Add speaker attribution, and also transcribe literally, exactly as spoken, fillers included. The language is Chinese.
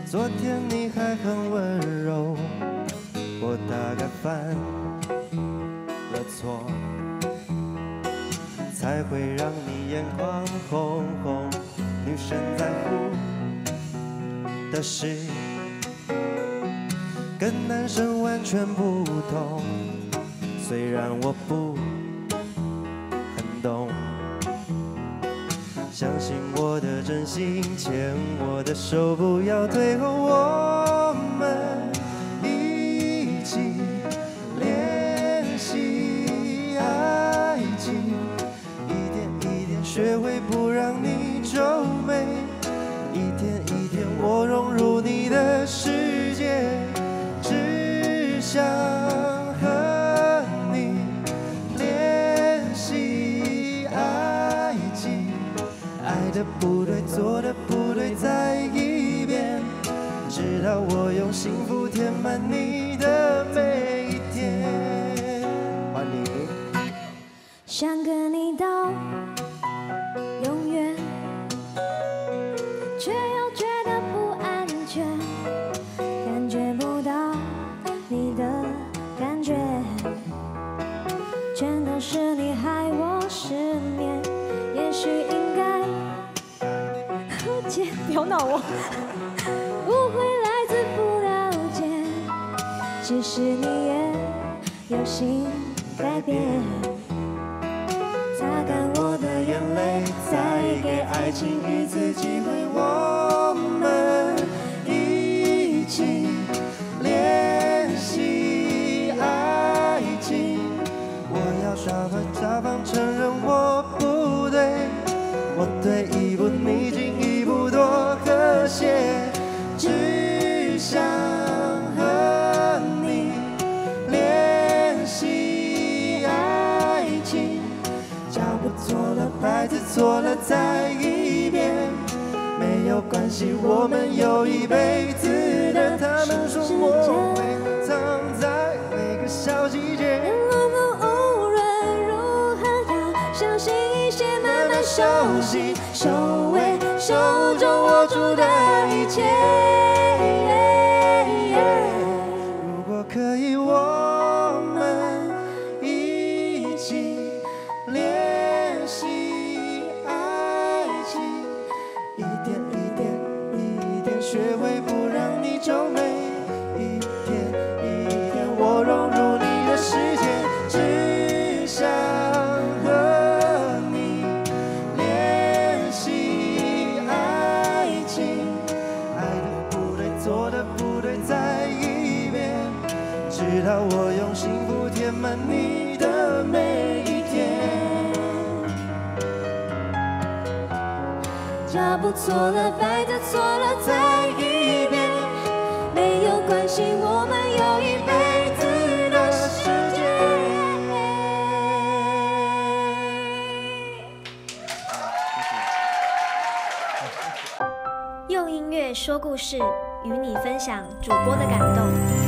Speaker 1: 昨天你还很温柔，我大概犯了错，才会让你眼眶红红。女生在乎的事跟男生完全不同，虽然我不很懂，相信我的真心，牵我的手，不要退后，我们一起练习爱情，一点一点学会不让你皱眉，一天一天我融入你的世界，只想和你练习爱情，爱的不对，做的不对，再一遍，直到我用幸福填满你的每一天。换你。
Speaker 2: 想跟你到永远，却又觉得不安全，感觉不到你的感觉，全都是你害我失眠。也许应该，姐不要闹我，误会来自不了解，只是你也有心改变。擦干我的眼泪，再给爱情一次机会，我们一起练习爱情。我要大方大方承认我不对，我对一步你进一步多和谐，只想和你练习爱情。脚步错了，拍子错了，再一遍，没有关系，我们有一辈子的。他们说我会藏在每个小季节， 如果无论如何要相信一些，慢慢熟悉，收尾手中握住的一切。
Speaker 1: 如果可以，我们一起练习爱情，一点一点一点学会不让你皱眉，一天一天我融入你的世界，只想和你练习爱情，爱的不对，做的不对，再一遍，直到我用幸福填满你的每一天。
Speaker 2: 脚步错了，拍子错了，再一遍，没有关系，我们有一辈子的时间。用音乐说故事，与你分享主播的感动。